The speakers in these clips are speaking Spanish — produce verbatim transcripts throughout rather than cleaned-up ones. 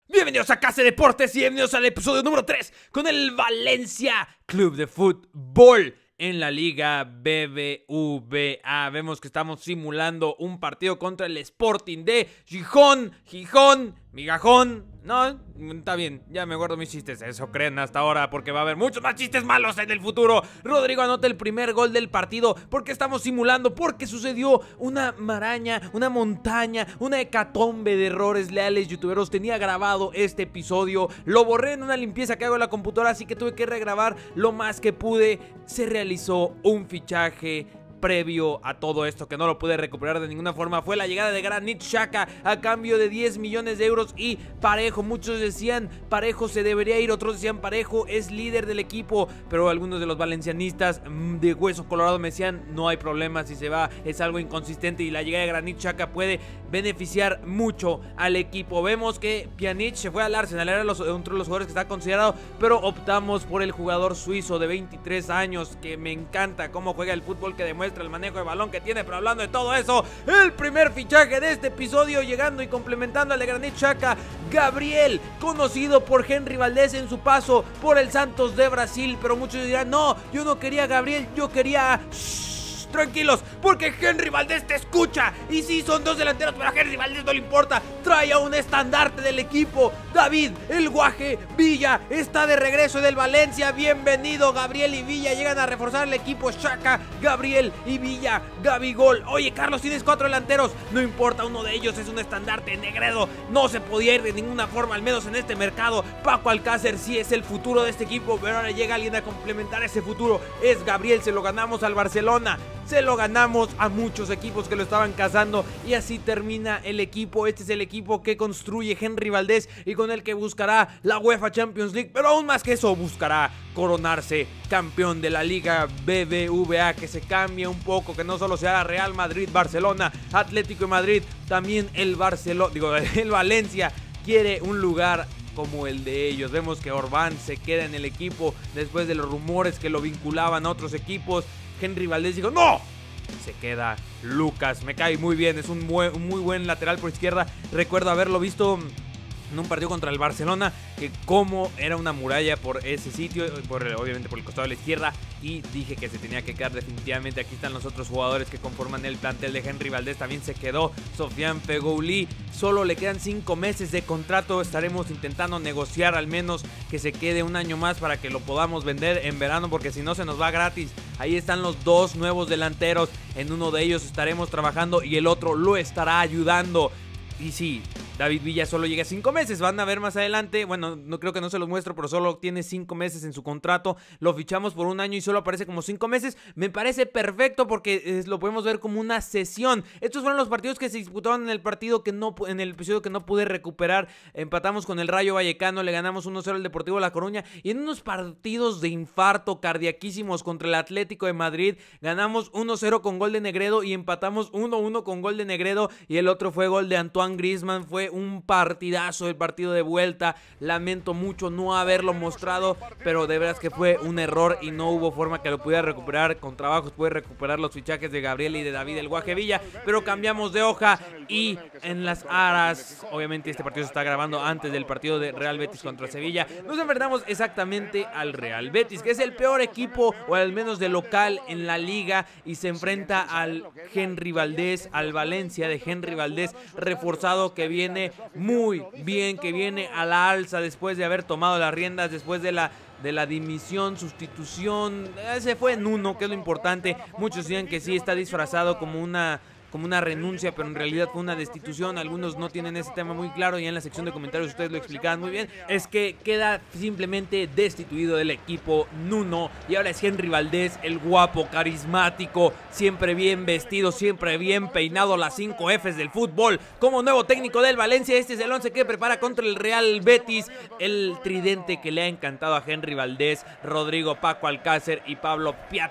Bienvenidos a Casa Deportes y bienvenidos al episodio número tres con el Valencia Club de Fútbol en la Liga B B V A. Vemos que estamos simulando un partido contra el Sporting de Gijón, Gijón, Migajón. No, está bien, ya me guardo mis chistes, eso creen hasta ahora, porque va a haber muchos más chistes malos en el futuro. Rodrigo anota el primer gol del partido porque estamos simulando, porque sucedió una maraña, una montaña, una hecatombe de errores leales youtuberos. Tenía grabado este episodio, lo borré en una limpieza que hago en la computadora, así que tuve que regrabar lo más que pude. Se realizó un fichaje previo a todo esto que no lo pude recuperar de ninguna forma. Fue la llegada de Granit Xhaka a cambio de diez millones de euros y Parejo. Muchos decían Parejo se debería ir, otros decían Parejo es líder del equipo, pero algunos de los valencianistas de hueso colorado me decían no hay problema si se va, es algo inconsistente y la llegada de Granit Xhaka puede beneficiar mucho al equipo. Vemos que Pjanic se fue al Arsenal, era los, otro de los jugadores que está considerado, pero optamos por el jugador suizo de veintitrés años que me encanta cómo juega el fútbol, que demuestra el manejo de balón que tiene. Pero hablando de todo eso, el primer fichaje de este episodio, llegando y complementando al de Granit Xhaka, Gabriel, conocido por Henry Valdés en su paso por el Santos de Brasil. Pero muchos dirán, no, yo no quería a Gabriel, yo quería... Shh, tranquilos, porque Henry Valdés te escucha. Y sí, son dos delanteros, pero a Henry Valdés no le importa. Trae a un estandarte del equipo. David, el Guaje Villa, está de regreso del Valencia. Bienvenido, Gabriel y Villa llegan a reforzar el equipo. Xhaka, Gabriel y Villa, Gabigol. Oye, Carlos, tienes cuatro delanteros. No importa, uno de ellos es un estandarte. Negredo no se podía ir de ninguna forma, al menos en este mercado. Paco Alcácer sí es el futuro de este equipo, pero ahora llega alguien a complementar ese futuro. Es Gabriel, se lo ganamos al Barcelona. Se lo ganamos a muchos equipos que lo estaban cazando y así termina el equipo. Este es el equipo que construye Henry Valdés y con el que buscará la UEFA Champions League, pero aún más que eso buscará coronarse campeón de la Liga B B V A, que se cambie un poco, que no solo sea Real Madrid, Barcelona, Atlético de Madrid, también el Barcelona, digo, el Valencia quiere un lugar como el de ellos. Vemos que Orbán se queda en el equipo después de los rumores que lo vinculaban a otros equipos. Henry Valdés dijo, ¡no! Se queda Lucas, me cae muy bien, es un muy, un muy buen lateral por izquierda. Recuerdo haberlo visto en un partido contra el Barcelona, que como era una muralla por ese sitio, por, obviamente por el costado de la izquierda, y dije que se tenía que quedar definitivamente. Aquí están los otros jugadores que conforman el plantel de Henry Valdés. También se quedó Sofiane Feghouli, solo le quedan cinco meses de contrato. Estaremos intentando negociar al menos que se quede un año más para que lo podamos vender en verano, porque si no se nos va gratis. Ahí están los dos nuevos delanteros, en uno de ellos estaremos trabajando y el otro lo estará ayudando. Y sí, David Villa solo llega a cinco meses, van a ver más adelante, bueno, no creo que no se los muestro, pero solo tiene cinco meses en su contrato. Lo fichamos por un año y solo aparece como cinco meses. Me parece perfecto porque eh, lo podemos ver como una cesión. Estos fueron los partidos que se disputaron en el partido que no, en el episodio que no pude recuperar. Empatamos con el Rayo Vallecano, le ganamos uno cero al Deportivo La Coruña, y en unos partidos de infarto cardiaquísimos contra el Atlético de Madrid, ganamos uno cero con gol de Negredo y empatamos uno uno con gol de Negredo, y el otro fue gol de Antoine Griezmann. Fue un partidazo el partido de vuelta. Lamento mucho no haberlo mostrado, pero de verdad que fue un error y no hubo forma que lo pudiera recuperar. Con trabajos pude recuperar los fichajes de Gabriel y de David el Guaje Villa, pero cambiamos de hoja y en las aras, obviamente este partido se está grabando antes del partido de Real Betis contra Sevilla. Nos enfrentamos exactamente al Real Betis, que es el peor equipo, o al menos de local, en la liga, y se enfrenta al Henry Valdés, al Valencia de Henry Valdés, reforzado, que viene muy bien, que viene a la alza después de haber tomado las riendas, después de la de la dimisión, sustitución. Se fue en uno, que es lo importante. Muchos decían que sí, está disfrazado como una como una renuncia, pero en realidad fue una destitución. Algunos no tienen ese tema muy claro y en la sección de comentarios ustedes lo explicaban muy bien. Es que queda simplemente destituido del equipo Nuno y ahora es Henry Valdés, el guapo, carismático, siempre bien vestido, siempre bien peinado, las cinco Fs del fútbol. Como nuevo técnico del Valencia, este es el once que prepara contra el Real Betis. El tridente que le ha encantado a Henry Valdés: Rodrigo, Paco Alcácer y Pablo Piatti.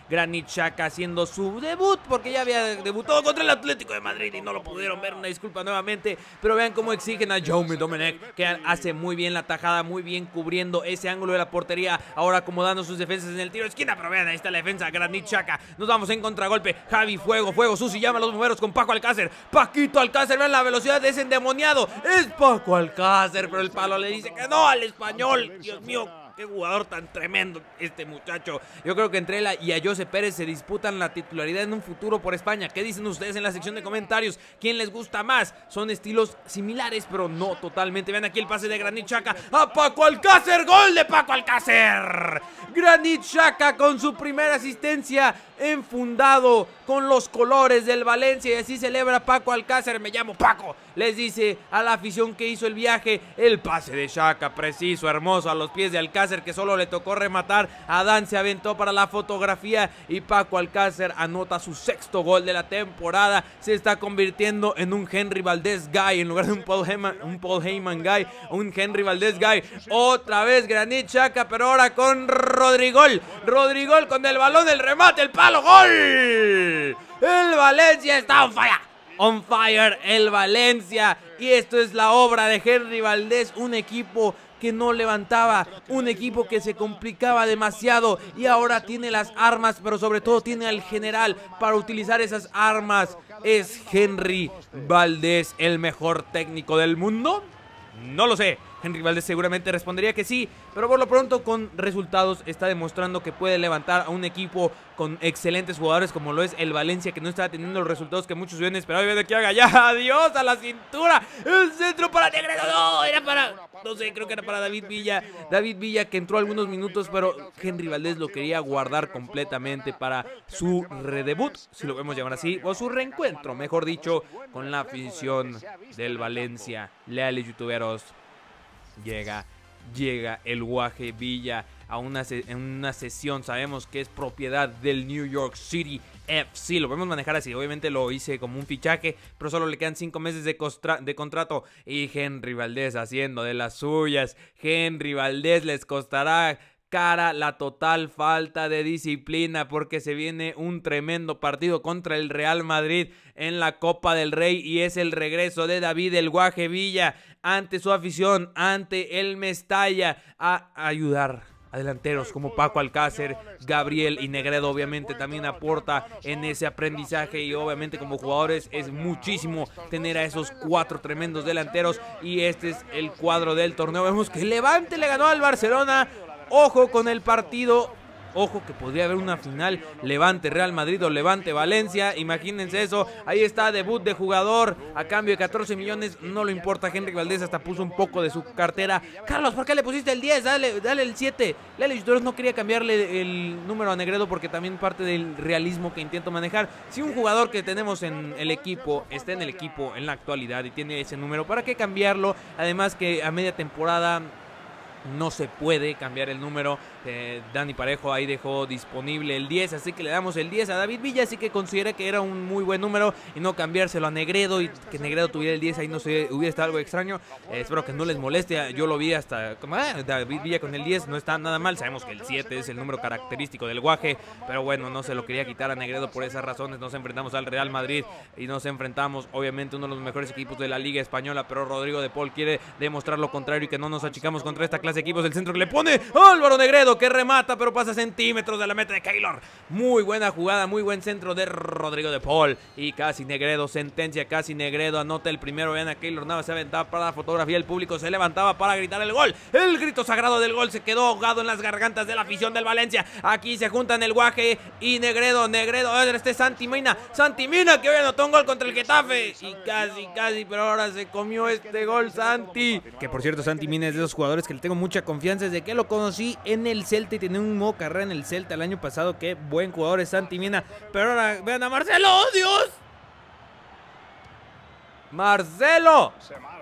Granit Xhaka haciendo su debut, porque ya había debutado contra el Atlético de Madrid y no lo pudieron ver, una disculpa nuevamente, pero vean cómo exigen a Jaume Domenech, que hace muy bien la tajada, muy bien cubriendo ese ángulo de la portería, ahora acomodando sus defensas en el tiro de esquina, pero vean, ahí está la defensa, Granit Xhaka, nos vamos en contragolpe, Javi, fuego, fuego, Susi llama a los bomberos con Paco Alcácer, Paquito Alcácer, vean la velocidad de ese endemoniado, es Paco Alcácer, pero el palo le dice que no al español, Dios mío. Qué jugador tan tremendo este muchacho. Yo creo que entre él y a José Pérez se disputan la titularidad en un futuro por España. ¿Qué dicen ustedes en la sección de comentarios? ¿Quién les gusta más? Son estilos similares, pero no totalmente. Vean aquí el pase de Granit Xhaka a Paco Alcácer. ¡Gol de Paco Alcácer! Granit Xhaka con su primera asistencia enfundado con los colores del Valencia, y así celebra Paco Alcácer. Me llamo Paco, les dice a la afición que hizo el viaje. El pase de Xhaka, preciso, hermoso, a los pies de Alcácer, que solo le tocó rematar. Adán se aventó para la fotografía y Paco Alcácer anota su sexto gol de la temporada. Se está convirtiendo en un Henry Valdés guy en lugar de un Paul Heyman, un Paul Heyman guy, un Henry Valdés guy. Otra vez Granit Xhaka, pero ahora con Rodrigol. Rodrigol con el balón, el remate, el palo, gol. El Valencia está on fire. On fire el Valencia. Y esto es la obra de Henry Valdés, un equipo que no levantaba, un equipo que se complicaba demasiado y ahora tiene las armas, pero sobre todo tiene al general para utilizar esas armas. ¿Es Henry Valdés el mejor técnico del mundo? No lo sé. Henry Valdés seguramente respondería que sí, pero por lo pronto con resultados está demostrando que puede levantar a un equipo con excelentes jugadores como lo es el Valencia, que no está teniendo los resultados que muchos hubieran esperado. Y ven que haga ya, adiós a la cintura, el centro para Negredo, no, era para, no sé, creo que era para David Villa, David Villa que entró algunos minutos, pero Henry Valdés lo quería guardar completamente para su redebut, si lo podemos llamar así, o su reencuentro, mejor dicho, con la afición del Valencia. Leales youtuberos. Llega, llega el Guaje Villa a una, en una sesión, sabemos que es propiedad del New York City F C, lo podemos manejar así, obviamente lo hice como un fichaje, pero solo le quedan cinco meses de, de contrato, y Henry Valdés haciendo de las suyas. Henry Valdés les costará cara la total falta de disciplina, porque se viene un tremendo partido contra el Real Madrid en la Copa del Rey, y es el regreso de David el Guaje Villa ante su afición, ante el Mestalla, a ayudar a delanteros como Paco Alcácer, Gabriel y Negredo. Obviamente también aporta en ese aprendizaje, y obviamente como jugadores es muchísimo tener a esos cuatro tremendos delanteros, y este es el cuadro del torneo. Vemos que Levante le ganó al Barcelona. Ojo con el partido, ojo que podría haber una final Levante Real Madrid o Levante Valencia, imagínense eso. Ahí está, debut de jugador a cambio de catorce millones, no le importa. Henry Valdés hasta puso un poco de su cartera. Carlos, ¿por qué le pusiste el diez? Dale, dale el siete. Lele Jutores no quería cambiarle el número a Negredo porque también parte del realismo que intento manejar. Si un jugador que tenemos en el equipo está en el equipo en la actualidad y tiene ese número, ¿para qué cambiarlo? Además que a media temporada no se puede cambiar el número. eh, Dani Parejo ahí dejó disponible el diez, así que le damos el diez a David Villa, así que consideré que era un muy buen número y no cambiárselo a Negredo, y que Negredo tuviera el diez ahí no sé, hubiera estado algo extraño. eh, espero que no les moleste, yo lo vi hasta como ah, David Villa con el diez, no está nada mal. Sabemos que el siete es el número característico del Guaje, pero bueno, no se lo quería quitar a Negredo por esas razones. Nos enfrentamos al Real Madrid y nos enfrentamos obviamente uno de los mejores equipos de la Liga Española, pero Rodrigo de Paul quiere demostrar lo contrario y que no nos achicamos contra esta clase de equipos. El centro que le pone Álvaro Negredo, que remata pero pasa centímetros de la meta de Keylor. Muy buena jugada, muy buen centro de Rodrigo de Paul, y casi Negredo sentencia, casi Negredo anota el primero. Vean a Keylor Navas, se aventaba para la fotografía, el público se levantaba para gritar el gol. El grito sagrado del gol se quedó ahogado en las gargantas de la afición del Valencia. Aquí se juntan el Guaje y Negredo. Negredo, este es Santi Mina, Santi Mina que hoy anotó un gol contra el Getafe, y casi, casi, pero ahora se comió este gol Santi, que por cierto Santi Mina es de esos jugadores que le tengo mucha confianza desde que lo conocí en el Celta y tenía un modo carrera en el Celta el año pasado. Qué buen jugador es Santi Mina, pero ahora vean a Marcelo. ¡Oh, Dios! Marcelo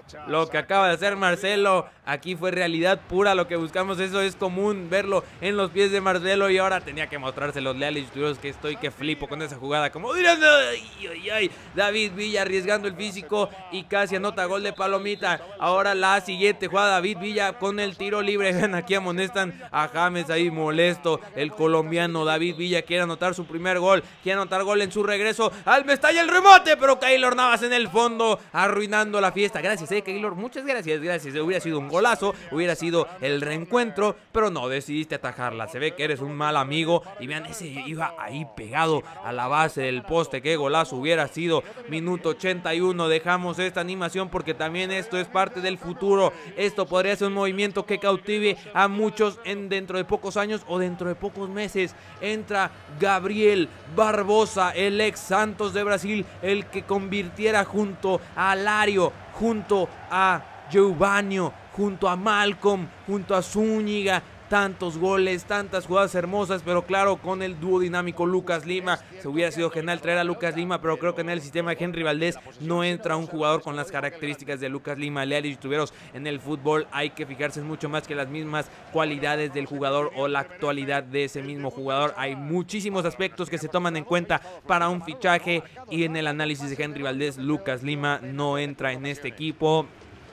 Lo que acaba de hacer Marcelo aquí fue realidad pura, lo que buscamos, eso es común, verlo en los pies de Marcelo, y ahora tenía que mostrarse los leales youtubers que estoy que flipo con esa jugada, como dirán, ay, ay, ay, David Villa arriesgando el físico y casi anota gol de palomita. Ahora la siguiente jugada, David Villa con el tiro libre. Ven, aquí amonestan a James ahí molesto, el colombiano David Villa quiere anotar su primer gol, quiere anotar gol en su regreso al Mestalla, el remate, pero Keylor Navas en el fondo arruinando la fiesta. Gracias, eh, Keylor, muchas gracias, gracias, hubiera sido un golazo, hubiera sido el reencuentro, pero no, decidiste atajarla, se ve que eres un mal amigo, y vean, ese iba ahí pegado a la base del poste, qué golazo hubiera sido. Minuto ochenta y uno, dejamos esta animación porque también esto es parte del futuro, esto podría ser un movimiento que cautive a muchos en dentro de pocos años o dentro de pocos meses. Entra Gabriel Barbosa, el ex Santos de Brasil, el que convirtiera junto a Alario, junto a Giovanni, junto a Malcolm, junto a Zúñiga, tantos goles, tantas jugadas hermosas, pero claro, con el dúo dinámico Lucas Lima. Se hubiera sido genial traer a Lucas Lima, pero creo que en el sistema de Henry Valdés no entra un jugador con las características de Lucas Lima. Leales youtuberos, en el fútbol hay que fijarse en mucho más que las mismas cualidades del jugador o la actualidad de ese mismo jugador. Hay muchísimos aspectos que se toman en cuenta para un fichaje, y en el análisis de Henry Valdés, Lucas Lima no entra en este equipo.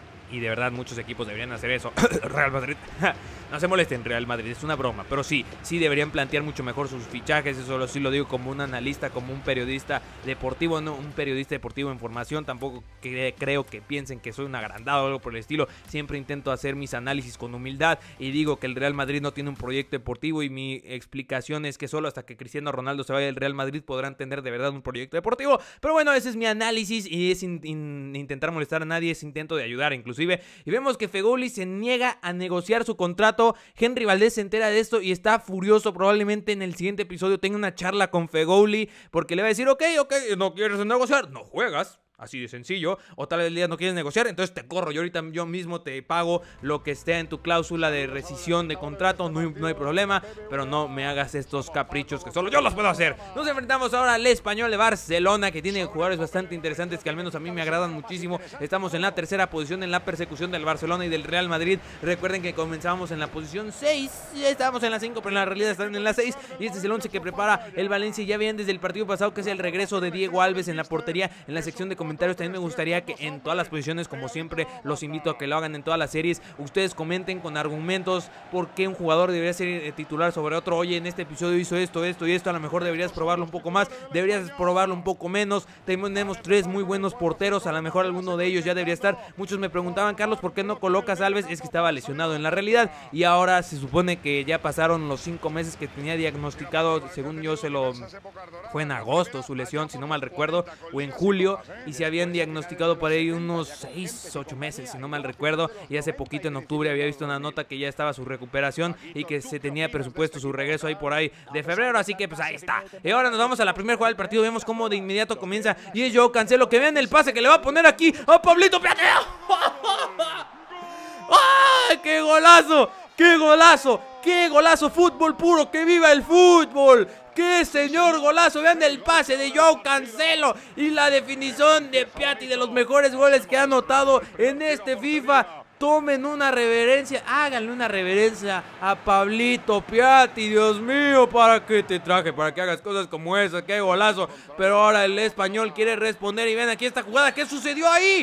Y de verdad muchos equipos deberían hacer eso. Real Madrid, no se molesten, Real Madrid, es una broma, pero sí, sí deberían plantear mucho mejor sus fichajes. Eso sí lo digo como un analista, como un periodista deportivo, no un periodista deportivo en formación. Tampoco que, creo que piensen que soy un agrandado o algo por el estilo. Siempre intento hacer mis análisis con humildad y digo que el Real Madrid no tiene un proyecto deportivo, y mi explicación es que solo hasta que Cristiano Ronaldo se vaya del Real Madrid podrán tener de verdad un proyecto deportivo. Pero bueno, ese es mi análisis, y es in, in, intentar molestar a nadie, es intento de ayudar inclusive. Y vemos que Feghouli se niega a negociar su contrato. Henry Valdés se entera de esto y está furioso. Probablemente en el siguiente episodio tenga una charla con Feghouli, porque le va a decir, ok, ok, no quieres negociar, no juegas. Así de sencillo. O tal vez el día no quieres negociar, entonces te corro. Yo ahorita yo mismo te pago lo que esté en tu cláusula de rescisión de contrato. No hay, no hay problema, pero no me hagas estos caprichos que solo yo los puedo hacer. Nos enfrentamos ahora al Español de Barcelona, que tiene jugadores bastante interesantes que al menos a mí me agradan muchísimo. Estamos en la tercera posición en la persecución del Barcelona y del Real Madrid. Recuerden que comenzamos en la posición seis. Estábamos en la cinco, pero en la realidad están en la seis. Y este es el once que prepara el Valencia. Ya bien desde el partido pasado, que es el regreso de Diego Alves en la portería. En la sección de comentarios también me gustaría que en todas las posiciones, como siempre los invito a que lo hagan en todas las series, ustedes comenten con argumentos por qué un jugador debería ser titular sobre otro. Oye, en este episodio hizo esto, esto y esto, a lo mejor deberías probarlo un poco más, deberías probarlo un poco menos. Tenemos tres muy buenos porteros, a lo mejor alguno de ellos ya debería estar. Muchos me preguntaban, Carlos, ¿por qué no colocas a Alves? Es que estaba lesionado en la realidad, y ahora se supone que ya pasaron los cinco meses que tenía diagnosticado, según yo se lo... fue en agosto su lesión, si no mal recuerdo, o en julio, y se habían diagnosticado por ahí unos seis, ocho meses, si no mal recuerdo, y hace poquito en octubre había visto una nota que ya estaba su recuperación y que se tenía presupuesto su regreso ahí por ahí de febrero, así que pues ahí está. Y ahora nos vamos a la primera jugada del partido, vemos cómo de inmediato comienza, y es Joao Cancelo, que vean el pase que le va a poner aquí a Pablito Piatti. ¡Ay, qué golazo! ¡Qué golazo! ¡Qué golazo! ¡Fútbol puro! ¡Que viva el fútbol! ¡Qué señor golazo! Vean el pase de Joao Cancelo y la definición de Piatti, de los mejores goles que ha anotado en este FIFA. Tomen una reverencia, háganle una reverencia a Pablito Piatti, Dios mío, ¿para qué te traje? Para que hagas cosas como esa, qué golazo. Pero ahora el Español quiere responder y ven aquí esta jugada, ¿qué sucedió ahí?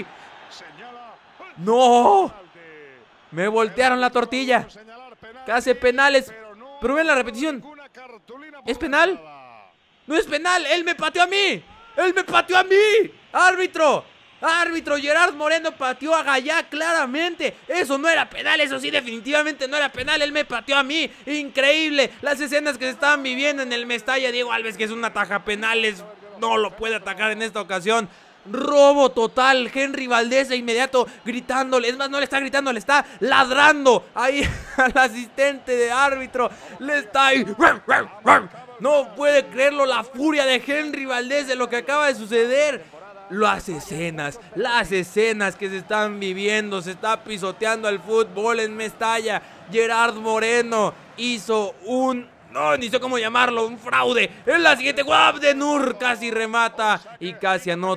¡No! Me voltearon la tortilla. Casi penales, pero ven la repetición. ¿Es penal? ¡No es penal! ¡Él me pateó a mí! ¡Él me pateó a mí! ¡Árbitro! ¡Árbitro! Gerard Moreno pateó a Gallá claramente. Eso no era penal, eso sí definitivamente no era penal. Él me pateó a mí. Increíble. Las escenas que se estaban viviendo en el Mestalla. Diego Alves, que es un ataja penales, no lo puede atacar en esta ocasión. Robo total. Henry Valdés de inmediato gritándole. Es más, no le está gritando, le está ladrando ahí al asistente de árbitro. Le está ahí. No puede creerlo la furia de Henry Valdés de lo que acaba de suceder. Las escenas, las escenas que se están viviendo. Se está pisoteando el fútbol en Mestalla. Gerard Moreno hizo un... no, ni sé cómo llamarlo, un fraude. En la siguiente jugada, Abdenur casi remata y casi anota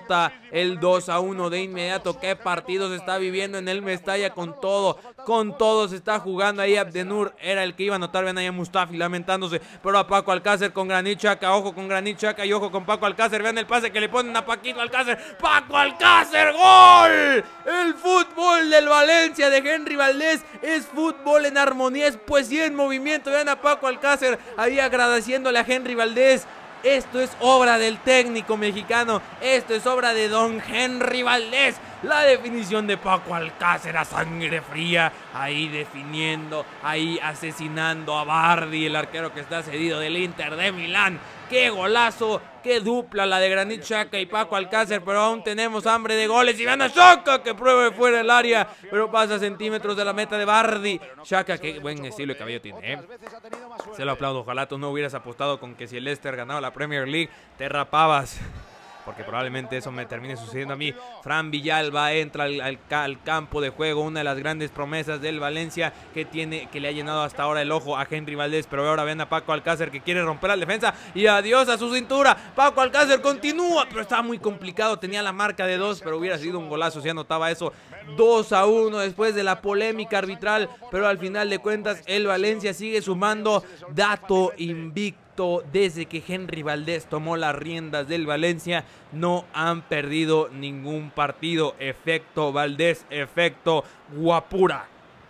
el dos a uno de inmediato. Qué partido se está viviendo en el Mestalla, con todo, con todo se está jugando ahí. Abdenur era el que iba a anotar, ven ahí a Mustafi lamentándose, pero a Paco Alcácer con Granit Xhaka, ojo con Granit Xhaka y ojo con Paco Alcácer, vean el pase que le ponen a Paquito Alcácer, Paco Alcácer, ¡gol! El fútbol del Valencia de Henry Valdés es fútbol en armonía, es poesía en movimiento. Vean a Paco Alcácer ahí agradeciéndole a Henry Valdés. Esto es obra del técnico mexicano, esto es obra de don Henry Valdés. La definición de Paco Alcácer a sangre fría, ahí definiendo, ahí asesinando a Bardi, el arquero que está cedido del Inter de Milán. ¡Qué golazo! ¡Qué dupla la de Granit Xhaka y Paco Alcácer! Pero aún tenemos hambre de goles. Y van a Xhaka que pruebe fuera del área, pero pasa a centímetros de la meta de Bardi. Xhaka, qué buen estilo de cabello tiene, ¿eh? Se lo aplaudo. Ojalá tú no hubieras apostado con que si el Leicester ganaba la Premier League, te rapabas, porque probablemente eso me termine sucediendo a mí. Fran Villalba entra al, al, al campo de juego, una de las grandes promesas del Valencia que tiene, que le ha llenado hasta ahora el ojo a Henry Valdés, pero ahora ven a Paco Alcácer que quiere romper la defensa y adiós a su cintura. Paco Alcácer continúa, pero estaba muy complicado, tenía la marca de dos, pero hubiera sido un golazo si anotaba eso. dos a uno después de la polémica arbitral, pero al final de cuentas el Valencia sigue sumando. Dato invicto: desde que Henry Valdés tomó las riendas del Valencia, no han perdido ningún partido. Efecto Valdés, efecto guapura.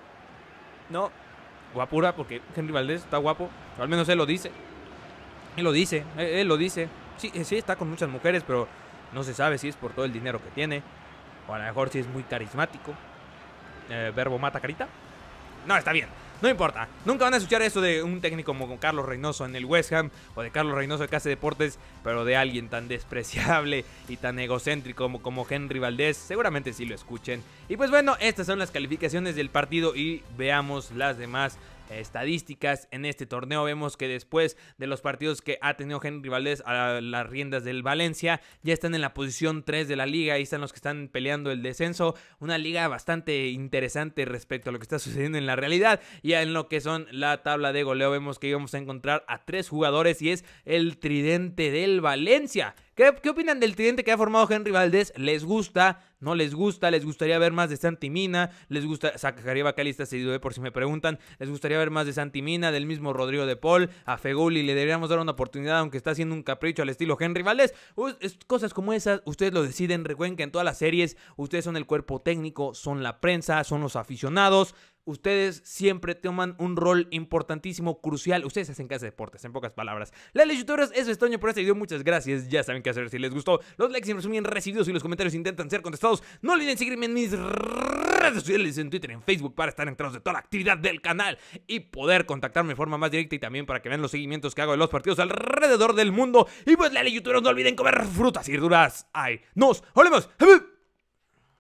No, guapura porque Henry Valdés está guapo, o al menos él lo dice. Él lo dice, él, él lo dice. Sí, sí, está con muchas mujeres, pero no se sabe si es por todo el dinero que tiene, o a lo mejor si es muy carismático. Eh, verbo mata carita. No, está bien. No importa, nunca van a escuchar eso de un técnico como Carlos Reynoso en el West Ham, o de Carlos Reynoso de Casa Deportes, pero de alguien tan despreciable y tan egocéntrico como, como Henry Valdés, seguramente sí lo escuchen. Y pues bueno, estas son las calificaciones del partido y veamos las demás estadísticas en este torneo. Vemos que después de los partidos que ha tenido Henry Valdés a las riendas del Valencia, ya están en la posición tres de la liga. Ahí están los que están peleando el descenso, una liga bastante interesante respecto a lo que está sucediendo en la realidad. Y en lo que son la tabla de goleo, vemos que íbamos a encontrar a tres jugadores y es el tridente del Valencia. ¿Qué, ¿Qué opinan del tridente que ha formado Henry Valdés? ¿Les gusta? ¿No les gusta? ¿Les gustaría ver más de Santi Mina? ¿Les gusta? Zacarías Bacali está cedido, ¿eh? Por si me preguntan. ¿Les gustaría ver más de Santi Mina? Del mismo Rodrigo de Paul. A Feguli le deberíamos dar una oportunidad, aunque está haciendo un capricho al estilo Henry Valdés. Cosas como esas, ustedes lo deciden. Recuerden que en todas las series, ustedes son el cuerpo técnico, son la prensa, son los aficionados. Ustedes siempre toman un rol importantísimo, crucial. Ustedes hacen Casa Deportes, en pocas palabras. Lale, youtubers, eso es todo por este video. Muchas gracias. Ya saben qué hacer si les gustó. Los likes siempre son bien recibidos y los comentarios intentan ser contestados. No olviden seguirme en mis redes sociales, en Twitter, en Facebook, para estar enterados de toda la actividad del canal y poder contactarme de forma más directa, y también para que vean los seguimientos que hago de los partidos alrededor del mundo. Y pues, Lale, youtubers, no olviden comer frutas y verduras. ¡Ay! ¡Nos olemos!